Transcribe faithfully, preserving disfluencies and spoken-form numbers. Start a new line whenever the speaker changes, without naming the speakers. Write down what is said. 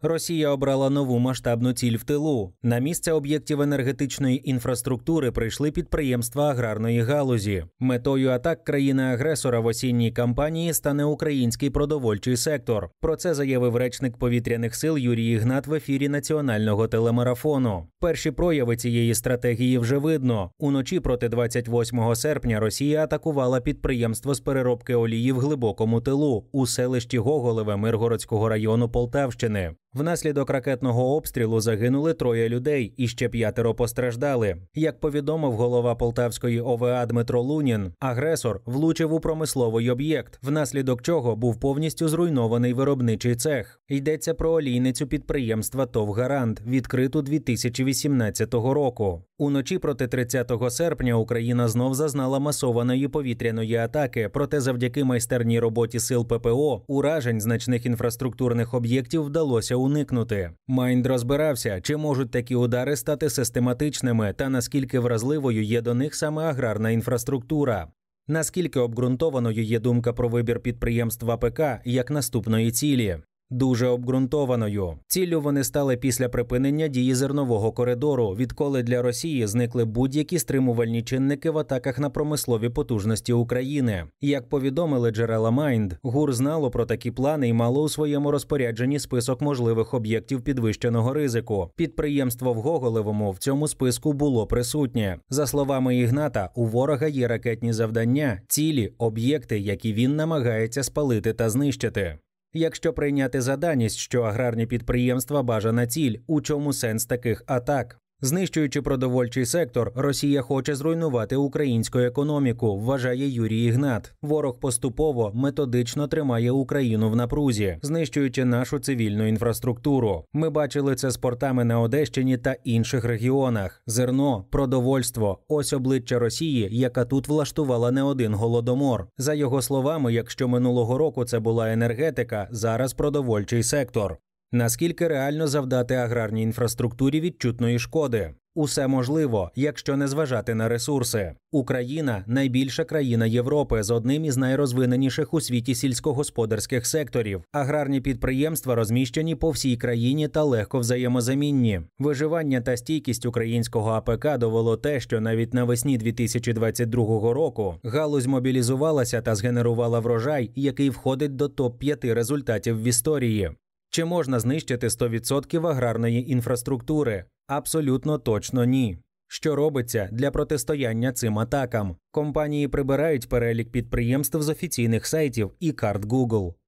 Росія обрала нову масштабну ціль в тилу. На місце об'єктів енергетичної інфраструктури прийшли підприємства аграрної галузі. Метою атак країни-агресора в осінній кампанії стане український продовольчий сектор. Про це заявив речник повітряних сил Юрій Ігнат в ефірі національного телемарафону. Перші прояви цієї стратегії вже видно. Уночі проти двадцять восьмого серпня Росія атакувала підприємство з переробки олії в глибокому тилу у селищі Гоголеве Миргородського району Полтавщини. Внаслідок ракетного обстрілу загинули троє людей і ще п'ятеро постраждали. Як повідомив голова Полтавської О В А Дмитро Лунін, агресор влучив у промисловий об'єкт, внаслідок чого був повністю зруйнований виробничий цех. Йдеться про олійницю підприємства ТОВ «Гарант», відкриту дві тисячі вісімнадцятого року. Уночі проти тридцятого серпня Україна знов зазнала масованої повітряної атаки, проте завдяки майстерній роботі сил П П О уражень значних інфраструктурних об'єктів вдалося уникнути. Майнд розбирався, чи можуть такі удари стати систематичними та наскільки вразливою є до них саме аграрна інфраструктура. Наскільки обґрунтованою є думка про вибір підприємств А П К як наступної цілі? Дуже обґрунтованою. Ціллю вони стали після припинення дії зернового коридору, відколи для Росії зникли будь-які стримувальні чинники в атаках на промислові потужності України. Як повідомили джерела Майнд, ГУР знало про такі плани і мало у своєму розпорядженні список можливих об'єктів підвищеного ризику. Підприємство в Гоголевому в цьому списку було присутнє. За словами Ігната, у ворога є ракетні завдання, цілі, об'єкти, які він намагається спалити та знищити. Якщо прийняти за даність, що аграрні підприємства – бажана ціль, у чому сенс таких атак? Знищуючи продовольчий сектор, Росія хоче зруйнувати українську економіку, вважає Юрій Ігнат. Ворог поступово, методично тримає Україну в напрузі, знищуючи нашу цивільну інфраструктуру. Ми бачили це з портами на Одещині та інших регіонах. Зерно, продовольство – ось обличчя Росії, яка тут влаштувала не один голодомор. За його словами, якщо минулого року це була енергетика, зараз продовольчий сектор. Наскільки реально завдати аграрній інфраструктурі відчутної шкоди? Усе можливо, якщо не зважати на ресурси. Україна – найбільша країна Європи з одним із найрозвиненіших у світі сільськогосподарських секторів. Аграрні підприємства розміщені по всій країні та легко взаємозамінні. Виживання та стійкість українського А П К довело те, що навіть навесні дві тисячі двадцять другого року галузь мобілізувалася та згенерувала врожай, який входить до топ п'яти результатів в історії. Чи можна знищити сто відсотків аграрної інфраструктури? Абсолютно точно ні. Що робиться для протистояння цим атакам? Компанії прибирають перелік підприємств з офіційних сайтів і карт Google.